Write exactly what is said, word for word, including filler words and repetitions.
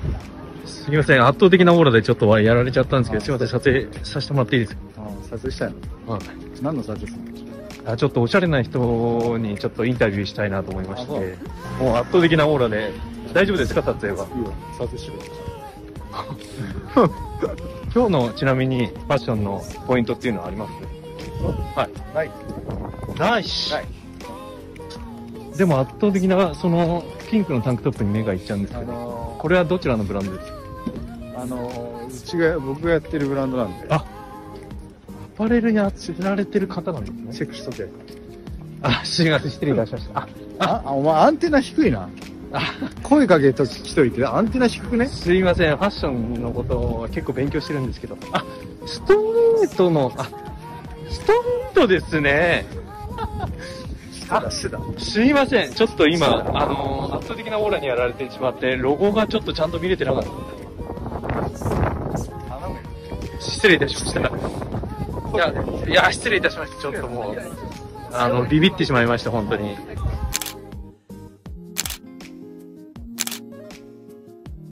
すみません、圧倒的なオーラでちょっとはやられちゃったんですけど、すみません、撮影させてもらっていいですか？ ああ、撮影したいの？ はい。 何の撮影するの？ あ、ちょっとおしゃれな人にちょっとインタビューしたいなと思いましあて、もう圧倒的なオーラで、大丈夫ですか、撮影は。 いいよ、撮影してくれ。 今日のちなみにファッションのポイントっていうのはあります？はい。 ない。 ないし。 ない。 でも圧倒的な、その、ピンクのタンクトップに目がいっちゃうんですあけど、 のこれはどちらのブランドですか？ ー、あのー、うちが、僕がやってるブランドなんで、 あ、アパレルやられてる方なんですね。 チェックしとけ。 あ、すみません、失礼いたしました。あ、 あ、あお前アンテナ低いな。 あ、 声かけときといて、アンテナ低くね？ すいません、ファッションのことを結構勉強してるんですけど、あ、ストレートの、あ、ストレートですね。 あ、してた。 すいません、ちょっと今、あのー、圧倒的なオーラにやられてしまって、ロゴがちょっとちゃんと見れてなかった。 頼むよ。 失礼いたしました。いや、いや、失礼いたしました。ちょっともう、あの、ビビってしまいました、本当に。